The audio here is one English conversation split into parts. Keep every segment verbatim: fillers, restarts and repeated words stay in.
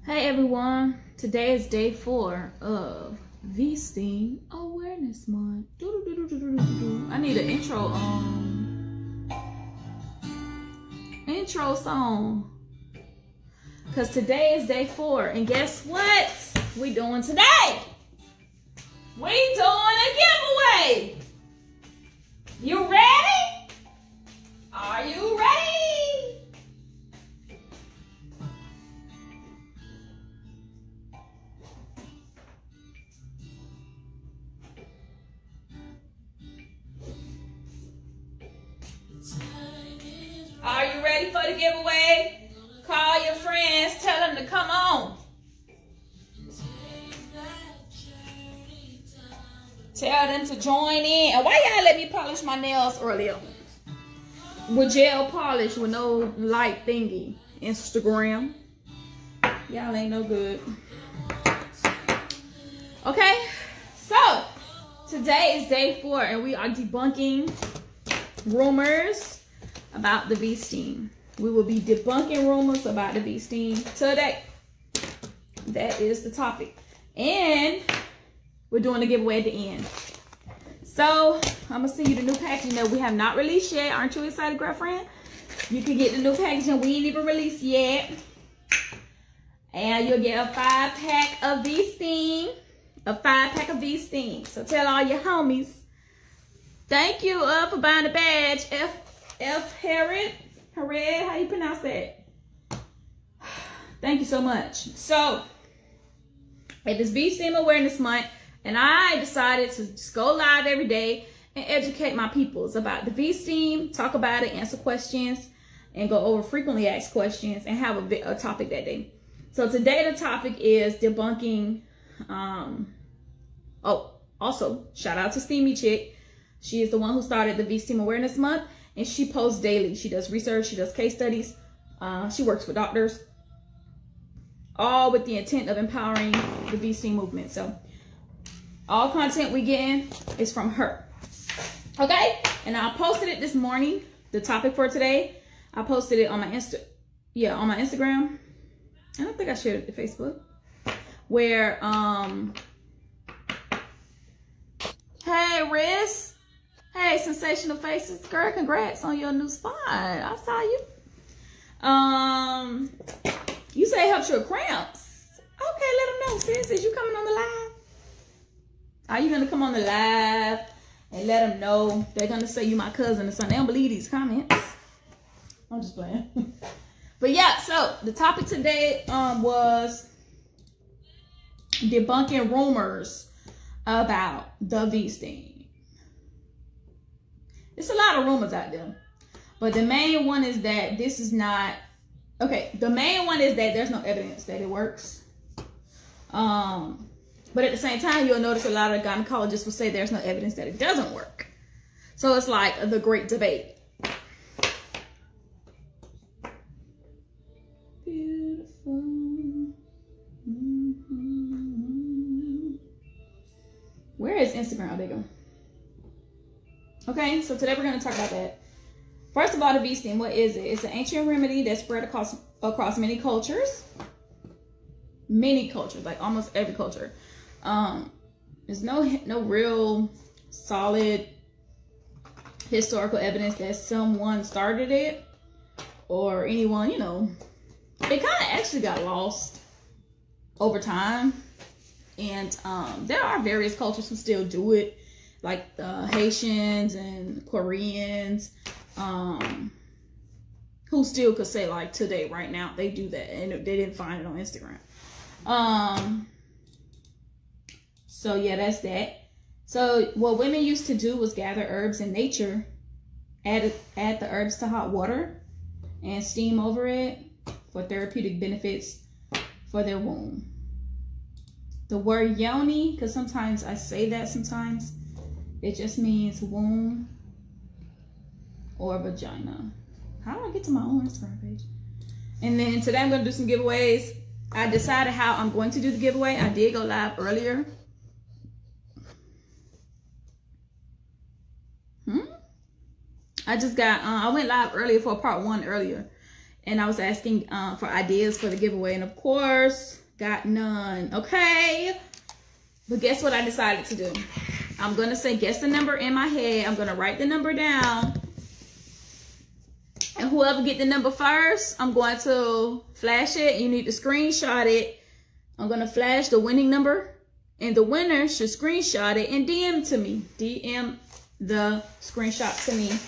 Hey everyone, today is day four of V-STEAM Awareness Month. Doo -doo -doo -doo -doo -doo -doo. I need an intro um intro song. Cause today is day four, and guess what we doing today? We doing a giveaway. You ready? Are you ready? Are you ready for the giveaway? Call your friends, tell them to come on. Tell them to join in. And why y'all let me polish my nails earlier? With gel polish with no light thingy. Instagram. Y'all ain't no good. Okay, so today is day four and we are debunking rumors about the V-STEAM. We will be debunking rumors about the V-STEAM today. That is the topic. And we're doing a giveaway at the end. So I'm gonna send you the new packaging that we have not released yet. Aren't you excited, girlfriend? You can get the new packaging we ain't even released yet. And you'll get a five pack of V-STEAM. A five pack of V-STEAM. So tell all your homies. Thank you uh, for buying the badge. F F Herod. Herod, how you pronounce that? Thank you so much. So, it is V-STEAM Awareness Month, and I decided to just go live every day and educate my peoples about the V-STEAM, talk about it, answer questions, and go over frequently asked questions, and have a, a topic that day. So today the topic is debunking, um, oh, also, shout out to Steamy Chick. She is the one who started the V-STEAM Awareness Month. And she posts daily. She does research. She does case studies. Uh, she works with doctors. All with the intent of empowering the V-STEAM movement. So all content we get in is from her. Okay? And I posted it this morning. The topic for today. I posted it on my Insta. Yeah, on my Instagram. I don't think I shared it to Facebook. Where, um... hey, Riz. Hey, Sensational Faces, girl, congrats on your new spot. I saw you. Um, you say it helps your cramps. Okay, let them know, sis. Is you coming on the live? Are you going to come on the live and let them know? They're going to say you my cousin or something. They don't believe these comments. I'm just playing. But yeah, so the topic today um, was debunking rumors about the V-STEAM. It's a lot of rumors out there, but the main one is that this is not, okay, the main one is that there's no evidence that it works. Um, but at the same time, you'll notice a lot of gynecologists will say there's no evidence that it doesn't work. So it's like the great debate. Beautiful. Mm-hmm. Where is Instagram? There you go. Okay, so today we're going to talk about that. First of all, the V-STEAM, what is it? It's an ancient remedy that's spread across across many cultures. Many cultures, like almost every culture. Um, there's no no real solid historical evidence that someone started it or anyone, you know. It kind of actually got lost over time. And um, there are various cultures who still do it. Like uh, Haitians and Koreans, um, who still could say like today, right now, they do that, and they didn't find it on Instagram. Um, so yeah, that's that. So what women used to do was gather herbs in nature, add add the herbs to hot water, and steam over it for therapeutic benefits for their womb. The word yoni, because sometimes I say that sometimes. It just means womb or vagina. How do I get to my own Instagram page? And then today I'm going to do some giveaways. I decided how I'm going to do the giveaway. I did go live earlier. Hmm? I just got, uh, I went live earlier for part one earlier. And I was asking uh, for ideas for the giveaway. And of course, got none. Okay. But guess what I decided to do? I'm going to say, guess the number in my head. I'm going to write the number down. And whoever get the number first, I'm going to flash it. You need to screenshot it. I'm going to flash the winning number. And the winner should screenshot it and D M to me. D M the screenshot to me.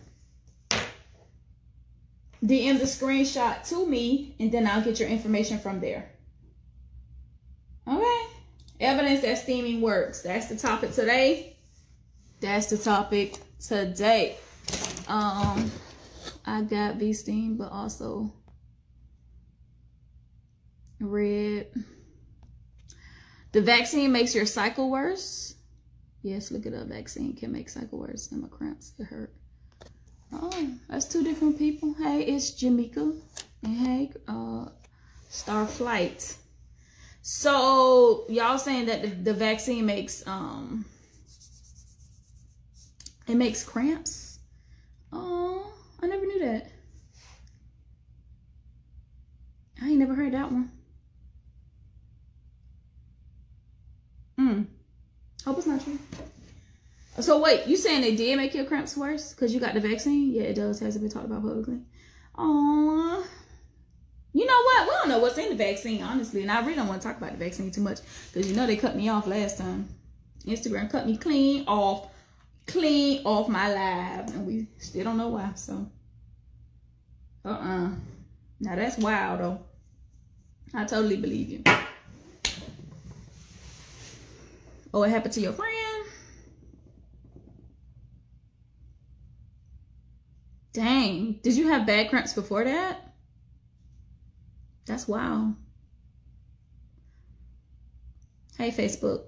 D M the screenshot to me. And then I'll get your information from there. Okay. Evidence that steaming works. That's the topic today. That's the topic today. Um, I got V-Steam, but also red. The vaccine makes your cycle worse. Yes, look it up. Vaccine can make cycle worse. And my cramps, it hurt. Oh, that's two different people. Hey, it's Jamaica. And hey, uh, Starflight. So y'all saying that the, the vaccine makes um it makes cramps? Oh, I never knew that. I ain't never heard that one. Hmm. Hope it's not true. So wait, you saying they did make your cramps worse because you got the vaccine? Yeah, it does. Hasn't been talked about publicly. Aww. You know what? We don't know what's in the vaccine, honestly. And I really don't want to talk about the vaccine too much because you know they cut me off last time. Instagram cut me clean off, clean off my live. And we still don't know why, so. Uh-uh. Now that's wild, though. I totally believe you. Oh, it happened to your friend? Dang. Did you have bad cramps before that? That's wild. Hey, Facebook.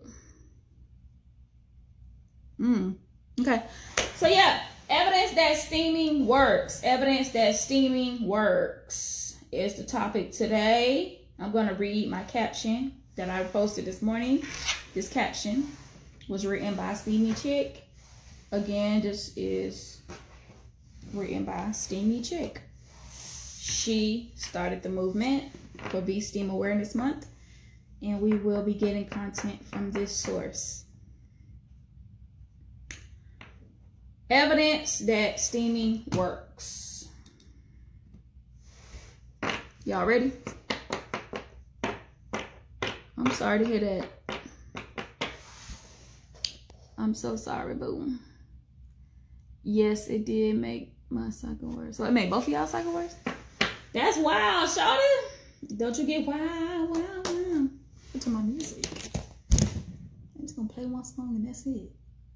Mm. Okay. So, yeah. Evidence that steaming works. Evidence that steaming works is the topic today. I'm going to read my caption that I posted this morning. This caption was written by Steamy Chick. Again, this is written by Steamy Chick. She started the movement for V-Steam Awareness Month, and we will be getting content from this source. Evidence that steaming works. Y'all ready? I'm sorry to hear that. I'm so sorry, boo. Yes, it did make my cycle worse. So it made both of y'all cycle worse? That's wild, shawty. Don't you get wild, wild, wild. What's my music? I'm just gonna play one song and that's it.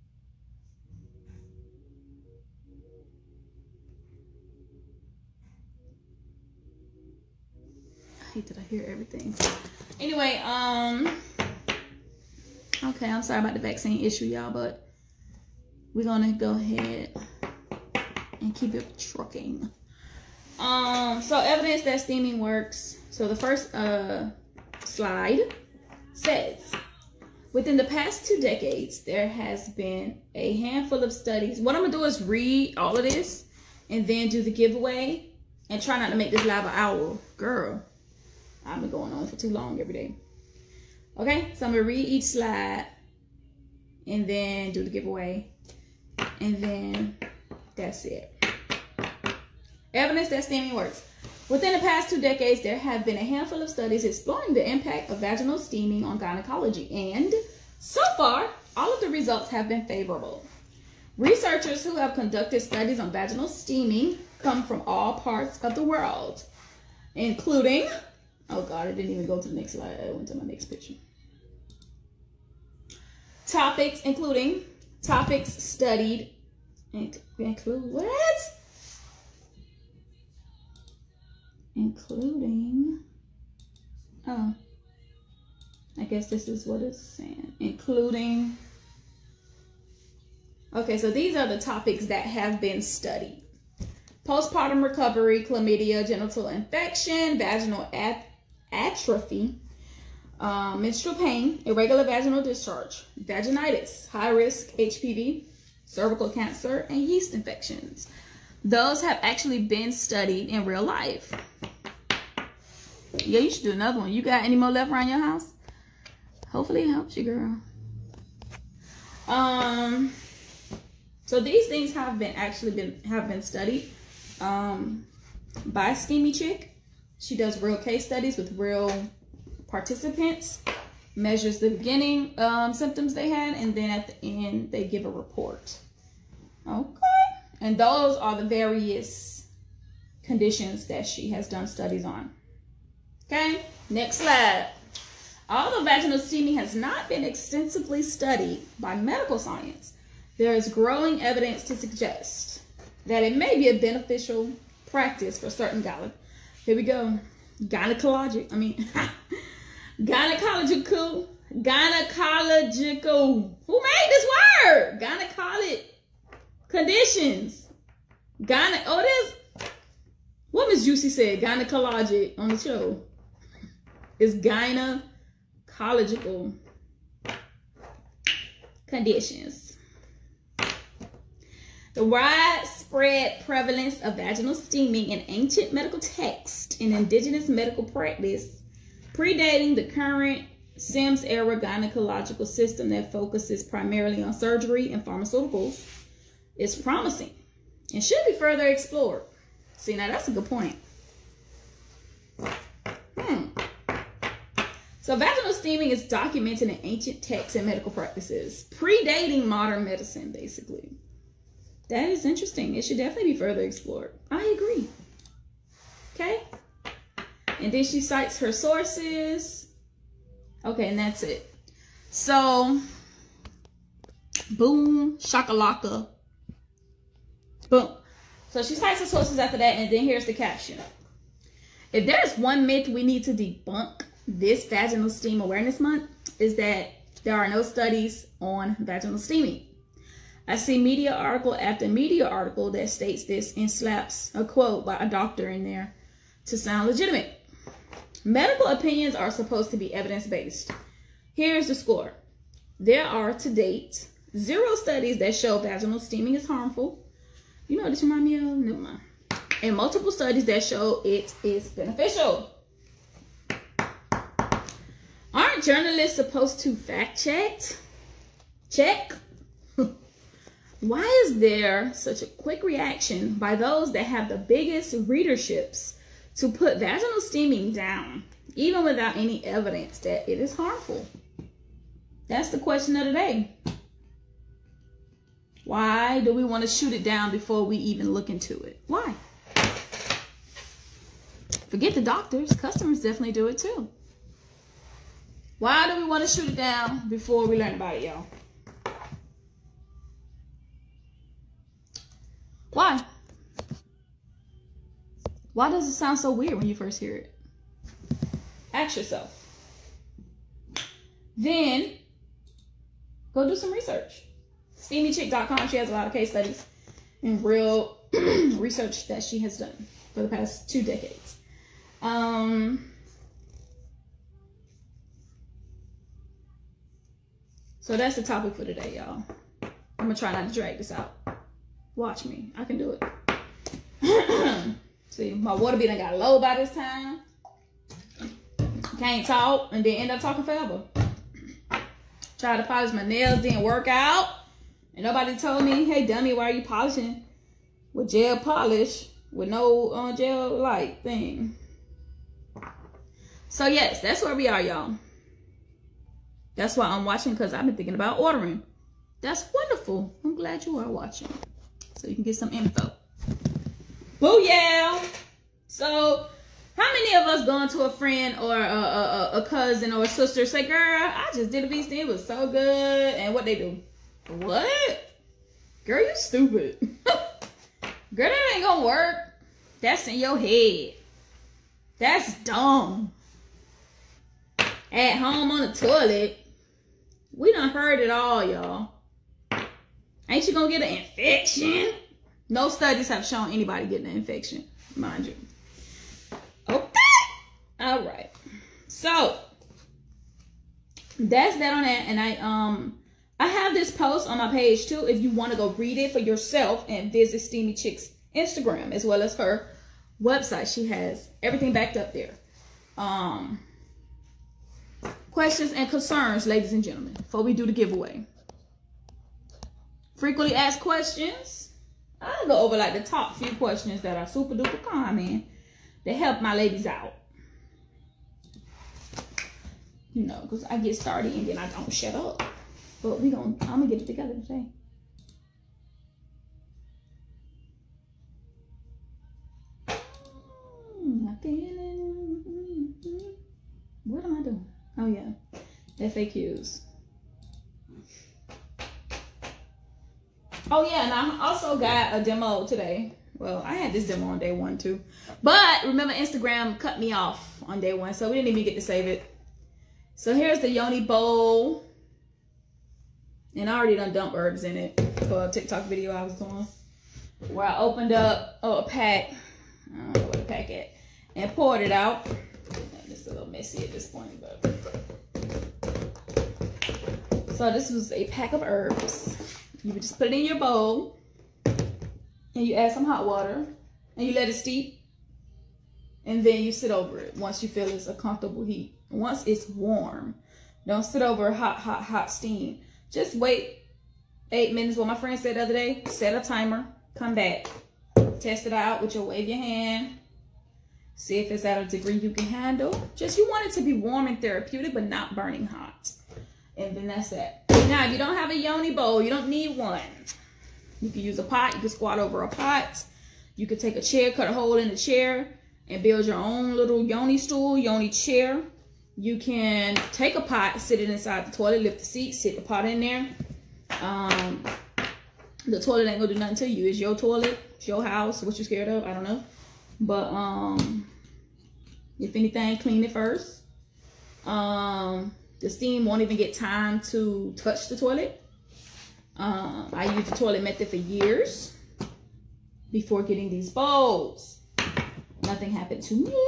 I hate that I hear everything. Anyway, um, okay, I'm sorry about the vaccine issue, y'all, but we're gonna go ahead and keep it trucking. Um, so evidence that steaming works. So the first uh slide says, within the past two decades, there has been a handful of studies. What I'm gonna do is read all of this and then do the giveaway and try not to make this live an hour. Girl, I've been going on for too long every day. Okay, so I'm gonna read each slide and then do the giveaway. And then that's it. Evidence that steaming works. Within the past two decades, there have been a handful of studies exploring the impact of vaginal steaming on gynecology. And so far, all of the results have been favorable. Researchers who have conducted studies on vaginal steaming come from all parts of the world, including, oh God, I didn't even go to the next slide. I went to my next picture. Topics, including topics studied, include what? Including, oh, I guess this is what it's saying. Including, okay, so these are the topics that have been studied. Postpartum recovery, chlamydia, genital infection, vaginal at atrophy, um, menstrual pain, irregular vaginal discharge, vaginitis, high risk H P V, cervical cancer, and yeast infections. Those have actually been studied in real life. Yeah, you should do another one. You got any more left around your house? Hopefully it helps you, girl. Um, so these things have been actually been have been studied um, by Steamy Chick. She does real case studies with real participants, measures the beginning um, symptoms they had, and then at the end they give a report. Okay, and those are the various conditions that she has done studies on. Okay, next slide. Although vaginal steaming has not been extensively studied by medical science, there is growing evidence to suggest that it may be a beneficial practice for certain gyne. Here we go. Gynecologic. I mean, gynecological. Gynecological. Who made this word? Gynecologic conditions. Gyne. Oh, there's what Miss Juicy said. Gynecologic on the show. It's gynecological conditions. The widespread prevalence of vaginal steaming in ancient medical texts and indigenous medical practice, predating the current Sims era gynecological system that focuses primarily on surgery and pharmaceuticals, is promising and should be further explored. See, now that's a good point. Hmm. So vaginal steaming is documented in ancient texts and medical practices, predating modern medicine, basically. That is interesting. It should definitely be further explored. I agree. Okay. And then she cites her sources. Okay, and that's it. So, boom, shakalaka. Boom. So she cites her sources after that, and then here's the caption. If there's one myth we need to debunk this Vaginal Steam Awareness Month, is that there are no studies on vaginal steaming. I see media article after media article that states this and slaps a quote by a doctor in there to sound legitimate. Medical opinions are supposed to be evidence-based. Here's the score. There are to date zero studies that show vaginal steaming is harmful. You know what this reminds me of? Never mind. And multiple studies that show it is beneficial. Aren't journalists supposed to fact check? Check? Why is there such a quick reaction by those that have the biggest readerships to put vaginal steaming down, even without any evidence that it is harmful? That's the question of the day. Why do we want to shoot it down before we even look into it? Why? Forget the doctors. Customers definitely do it too. Why do we want to shoot it down before we learn about it, y'all? Why? Why does it sound so weird when you first hear it? Ask yourself. Then, go do some research. steamy chick dot com, she has a lot of case studies and real research that she has done for the past two decades. Um, so that's the topic for today, y'all. I'm going to try not to drag this out. Watch me. I can do it. See, my water bead done got low by this time. Can't talk and then end up talking forever. Tried to polish my nails, didn't work out. And nobody told me, hey, dummy, why are you polishing with gel polish with no uh, gel light thing? So, yes, that's where we are, y'all. That's why I'm watching, because I've been thinking about ordering. That's wonderful. I'm glad you are watching, so you can get some info. Booyah! So, how many of us going to a friend or a, a, a cousin or a sister say, girl, I just did a V C, it was so good, and what they do? What? Girl, you stupid. Girl, that ain't gonna work. That's in your head. That's dumb. At home on the toilet. We done heard it all, y'all. Ain't you gonna get an infection? No studies have shown anybody getting an infection, mind you. Okay. All right. So that's that on that. And I um I have this post on my page too if you want to go read it for yourself and visit Steamy Chick's Instagram as well as her website. She has everything backed up there. um, questions and concerns, ladies and gentlemen, before we do the giveaway. Frequently asked questions. I'll go over like the top few questions that are super duper common that help my ladies out. You know, because I get started and then I don't shut up. But we gonna, I'm gonna get it together today. I'm feeling. What am I doing? Oh yeah, F A Qs. Oh yeah, and I also got a demo today. Well, I had this demo on day one too. But remember, Instagram cut me off on day one, so we didn't even get to save it. So here's the Yoni bowl. And I already done dumped herbs in it for a TikTok video I was doing. Where I opened up oh, a pack. I don't know what the pack at. And poured it out. It's a little messy at this point, but. So this was a pack of herbs. You would just put it in your bowl, and you add some hot water, and you let it steep, and then you sit over it once you feel it's a comfortable heat. Once it's warm, don't sit over hot, hot, hot steam. Just wait eight minutes. What my friend said the other day, set a timer, come back, test it out with your wave your hand, see if it's at a degree you can handle. Just you want it to be warm and therapeutic, but not burning hot. And then that's it. Now, if you don't have a Yoni bowl, you don't need one. You can use a pot. You can squat over a pot. You could take a chair, cut a hole in the chair, and build your own little Yoni stool, Yoni chair. You can take a pot, sit it inside the toilet, lift the seat, sit the pot in there. Um, the toilet ain't gonna do nothing to you. It's your toilet, it's your house. What you scared of? I don't know. But um, if anything, clean it first. Um... The steam won't even get time to touch the toilet. Um, I used the toilet method for years before getting these bowls. Nothing happened to me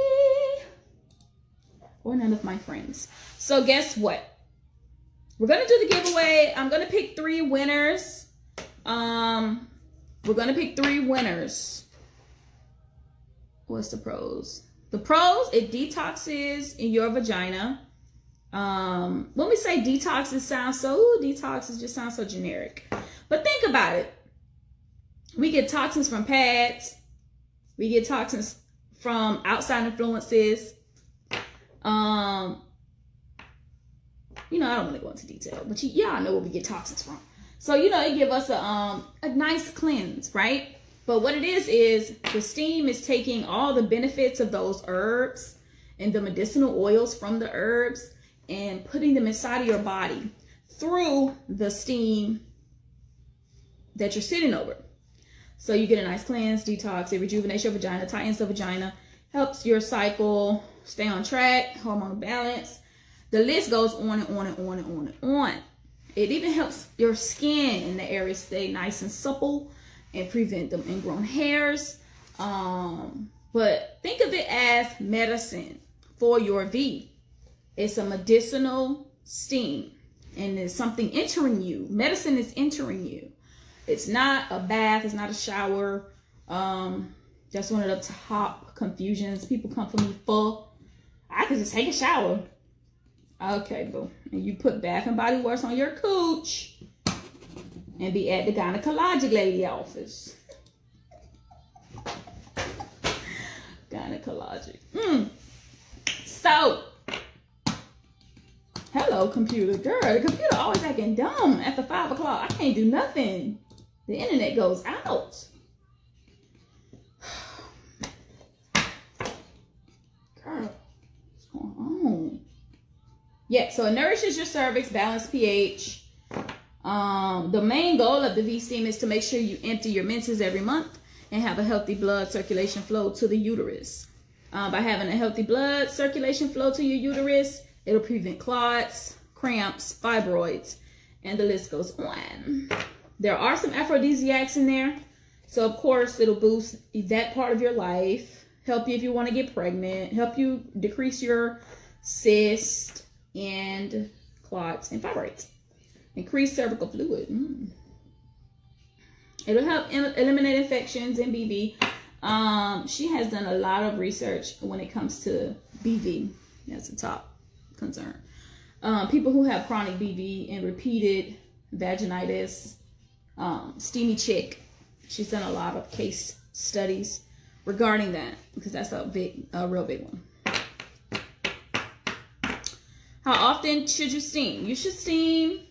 or none of my friends. So guess what? We're going to do the giveaway. I'm going to pick three winners. Um, we're going to pick three winners. What's the pros? The pros, it detoxes in your vagina. Um, when we say detox, it sounds so, ooh, detox is just sounds so generic. But think about it. We get toxins from pads. We get toxins from outside influences. Um, you know, I don't want to go into detail, but you, y'all know where we get toxins from. So, you know, it give us a, um, a nice cleanse, right? But what it is, is the steam is taking all the benefits of those herbs and the medicinal oils from the herbs and putting them inside of your body through the steam that you're sitting over. So you get a nice cleanse, detox, it rejuvenates your vagina, tightens the vagina, helps your cycle stay on track, hormonal balance. The list goes on and on and on and on and on. It even helps your skin in the area stay nice and supple and prevent them ingrown hairs. Um, but think of it as medicine for your V. It's a medicinal steam, and it's something entering you. Medicine is entering you. It's not a bath. It's not a shower. Um, that's one of the top confusions people come for me for. I could just take a shower. Okay, boo. And you put Bath and Body Works on your cooch and be at the gynecologic lady office. Gynecologic. Mm. So, hello, computer. Girl, the computer always acting dumb after five o'clock. I can't do nothing. The internet goes out. Girl, what's going on? Yeah, so it nourishes your cervix, balanced pH. Um, the main goal of the V-Steam is to make sure you empty your menses every month and have a healthy blood circulation flow to the uterus. Uh, by having a healthy blood circulation flow to your uterus, it'll prevent clots, cramps, fibroids, and the list goes on. There are some aphrodisiacs in there. So, of course, it'll boost that part of your life, help you if you want to get pregnant, help you decrease your cyst and clots and fibroids. Increase cervical fluid. Mm. It'll help eliminate infections and B V. Um, she has done a lot of research when it comes to B V. That's the top concern. Um, people who have chronic B V and repeated vaginitis, um, Steamy Chick, she's done a lot of case studies regarding that because that's a big, a real big one. How often should you steam? You should steam.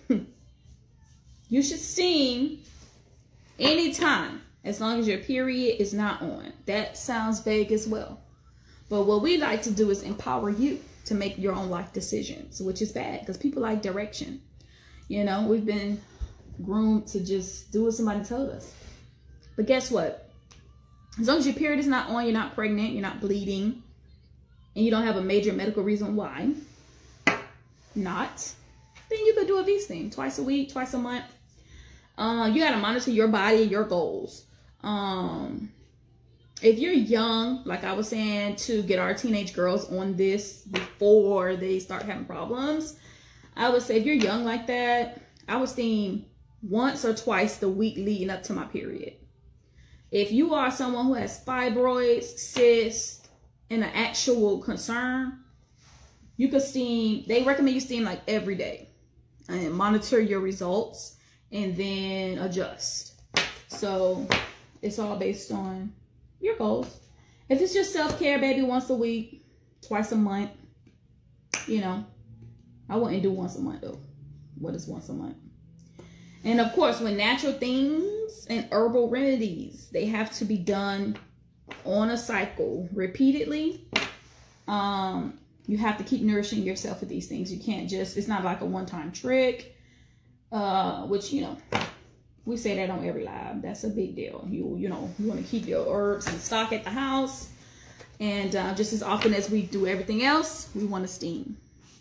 You should steam anytime, as long as your period is not on. That sounds vague as well. But what we like to do is empower you to make your own life decisions, which is bad because people like direction. You know, we've been groomed to just do what somebody told us. But guess what? As long as your period is not on, you're not pregnant, you're not bleeding, and you don't have a major medical reason why not, then you could do a V-steam twice a week, twice a month. Uh, you got to monitor your body, your goals. Um, if you're young, like I was saying, to get our teenage girls on this before they start having problems, I would say if you're young like that, I would steam once or twice the week leading up to my period. If you are someone who has fibroids, cysts, and an actual concern, you could steam, they recommend you steam like every day and monitor your results and then adjust. So it's all based on your goals. If it's just self-care, baby, once a week, twice a month, you know, I wouldn't do once a month though. What is once a month? And of course, when natural things and herbal remedies, they have to be done on a cycle repeatedly. Um, you have to keep nourishing yourself with these things. You can't just, it's not like a one-time trick. Uh, which, you know, we say that on every live. That's a big deal. You, you know, you want to keep your herbs in stock at the house. And uh, just as often as we do everything else, we want to steam.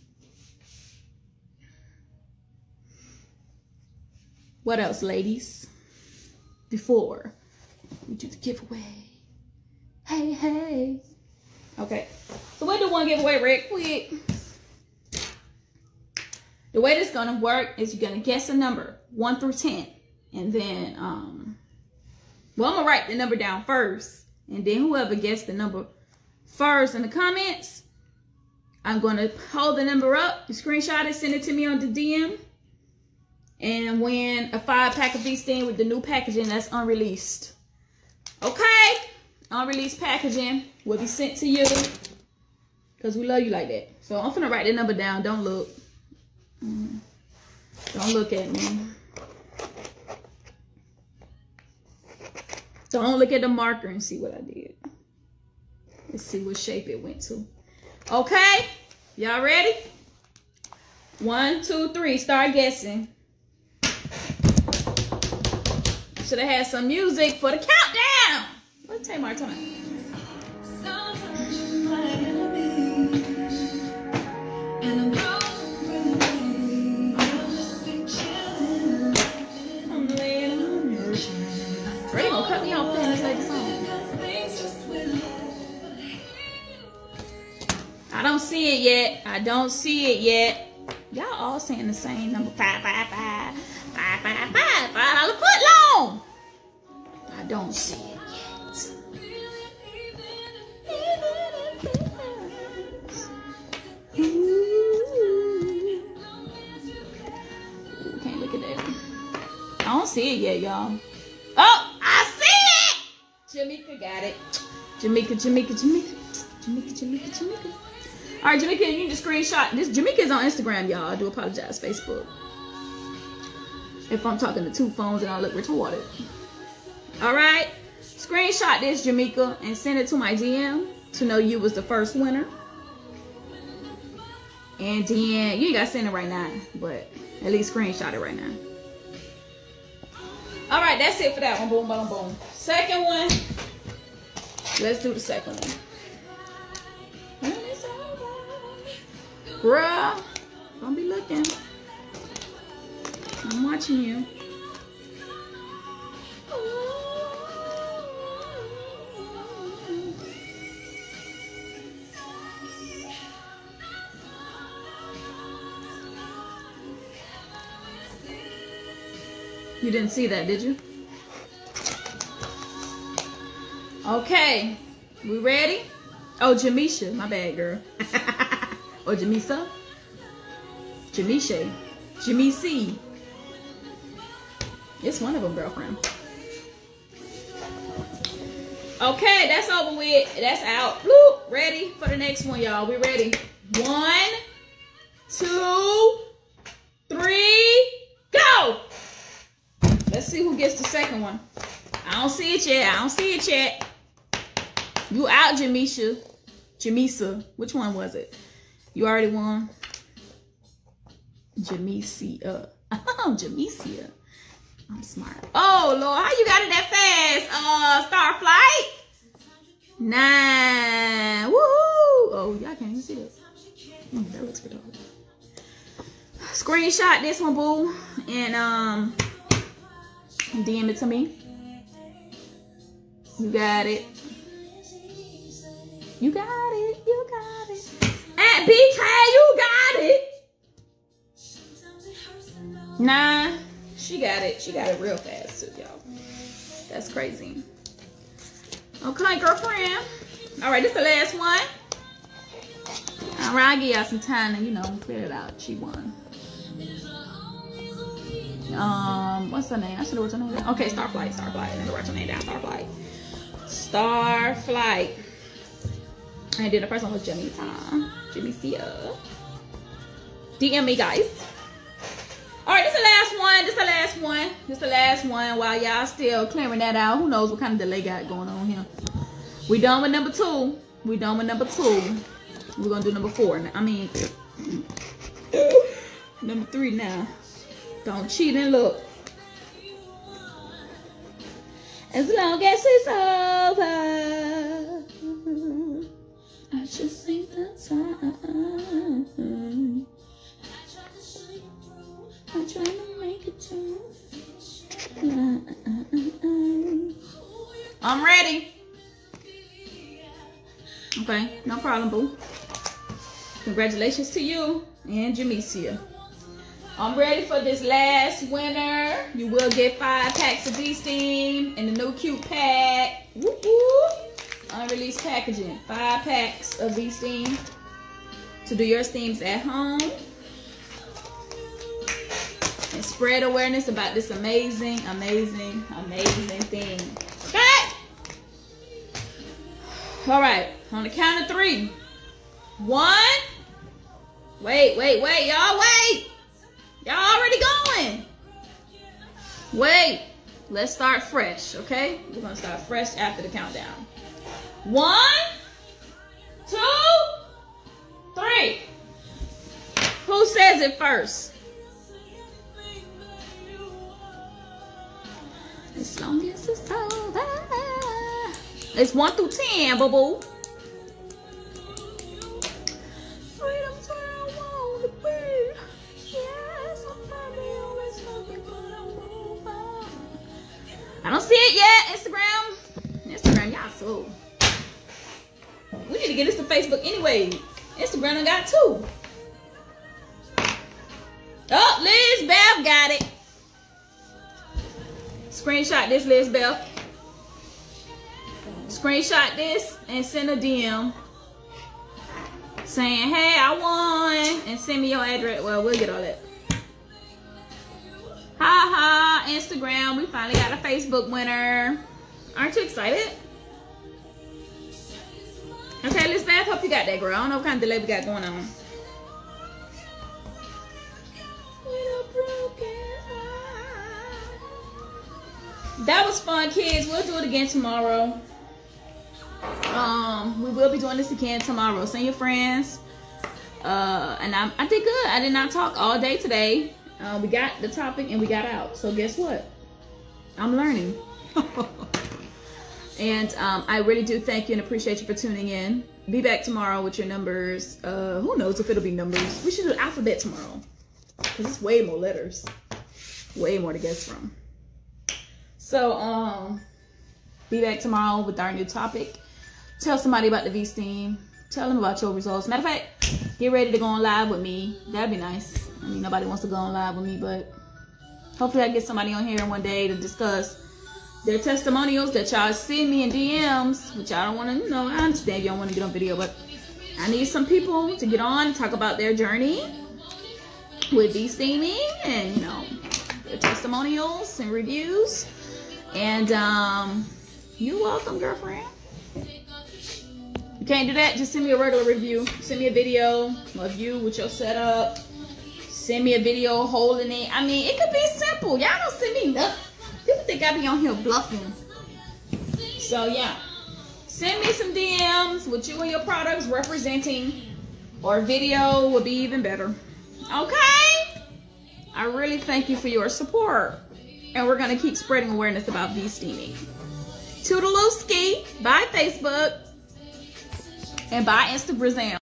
What else, ladies? Before we do the giveaway. Hey, hey. Okay. So we'll do one giveaway real quick. The way this is going to work is you're going to guess a number, one through ten. And then, um, well, I'm going to write the number down first. And then whoever guessed the number first in the comments, I'm going to hold the number up, you screenshot it, send it to me on the D M. And win a five pack of V-steam with the new packaging that's unreleased. Okay? Unreleased packaging will be sent to you. Because we love you like that. So I'm going to write the number down. Don't look. Mm. Don't look at me. Don't look at the marker and see what I did. Let's see what shape it went to. Okay? Y'all ready? One, two, three. Start guessing. Should have had some music for the countdown. Let's take my time. Ray gonna cut me off playing this lady song. I don't see it yet. I don't see it yet. Y'all all saying the same number. Five, five, five. Five, five, five. Five dollar foot long. I don't see it yet. Ooh, can't look at that. I don't see it yet, y'all. Oh, I see it! Jamaica got it. Jamaica, Jamaica, Jamaica. Jamaica, Jamaica, Jamaica. All right, Jamaica, you can just screenshot. This Jamaica's on Instagram, y'all. I do apologize, Facebook. If I'm talking to two phones and I look retarded. All right, screenshot this, Jamaica, and send it to my D M to know you was the first winner. And then you ain't gotta send it right now, but at least screenshot it right now. All right, that's it for that one. Boom, boom, boom. Second one. Let's do the second one. Bruh, don't be looking. I'm watching you. You didn't see that, did you? Okay, we ready? Oh, Jamisha, my bad, girl. Or Jamisa? Jamisha. Jamisi. It's one of them, girlfriend. Okay, that's over with. That's out. Woo! Ready for the next one, y'all. We ready? One, two, three, go! Let's see who gets the second one. I don't see it yet. I don't see it yet. You out, Jamisha. Jamisa. Which one was it? You already won. Jamisia. Oh, Jamisia. I'm smart. Oh, Lord. How you got it that fast? Uh, Starflight? Nine. Woohoo. Oh, y'all can't even see it. Mm, that looks good. Screenshot this one, boo. And um, D M it to me. You got it. You got it. You got it. At B K, you got it. Nah, she got it. She got it real fast too, y'all. That's crazy. Okay, girlfriend. All right, this is the last one. All right, I'll give y'all some time to, you know, clear it out. She won. Um, what's her name? I should have wrote her name down. Okay, Starflight. Starflight. I need to write her name down. Starflight. Starflight. And then the first one was Jimmy Tom. Jimmy Sia. D M me, guys. All right, this is the last one. This is the last one. This is the last one. While y'all still clearing that out, who knows what kind of delay got going on here. We done with number two. We done with number two. We're gonna do number four. I mean, number three now. Don't cheat and look. As long as it's over, I just think that's time. I'm trying to make it to. I'm ready. Okay, no problem, boo. Congratulations to you and Jamisia. I'm ready for this last winner. You will get five packs of V-Steam and the new cute pack. Whoop whoop. Unreleased packaging. Five packs of V-Steam to do your steams at home. And spread awareness about this amazing, amazing, amazing thing. Okay? All right. On the count of three. One. Wait, wait, wait. Y'all wait. Y'all already going. Wait. Let's start fresh, okay? We're going to start fresh after the countdown. One. Two. Three. Who says it first? As long as it's over. It's one through ten, boo boo. Freedom's where I want to be. Yes, I'm probably always looking, but I move on. I don't see it yet. Instagram. Instagram, y'all so. We need to get this to Facebook anyway. Instagram done got two. Oh, Liz Beth got it. Screenshot this, Liz Beth. Screenshot this and send a D M saying, hey, I won, and send me your address. Well, we'll get all that. Ha ha, Instagram, we finally got a Facebook winner. Aren't you excited? Okay, Liz Beth, hope you got that, girl. I don't know what kind of delay we got going on. That was fun, kids. We'll do it again tomorrow. Um, we will be doing this again tomorrow. Send your friends. Uh, and I, I did good. I did not talk all day today. Uh, we got the topic and we got out. So guess what? I'm learning. And um, I really do thank you and appreciate you for tuning in. Be back tomorrow with your numbers. Uh, who knows if it'll be numbers. We should do alphabet tomorrow. Because it's way more letters. Way more to guess from. So, um, be back tomorrow with our new topic. Tell somebody about the V-Steam. Tell them about your results. Matter of fact, get ready to go on live with me. That'd be nice. I mean, nobody wants to go on live with me, but hopefully I get somebody on here one day to discuss their testimonials that y'all see me in D Ms, which y'all don't want to, you know, I understand you don't want to get on video, but I need some people to get on and talk about their journey with V-steaming and, you know, their testimonials and reviews. And um, you're welcome, girlfriend. You can't do that, just send me a regular review. Send me a video of you with your setup. Send me a video holding it. I mean, it could be simple. Y'all don't send me nothing. People think I be on here bluffing. So, yeah. Send me some D Ms with you and your products representing, or video would be even better. Okay? I really thank you for your support. And we're going to keep spreading awareness about V-steaming. Toodaloo ski. Bye, Facebook. And bye, Instagram.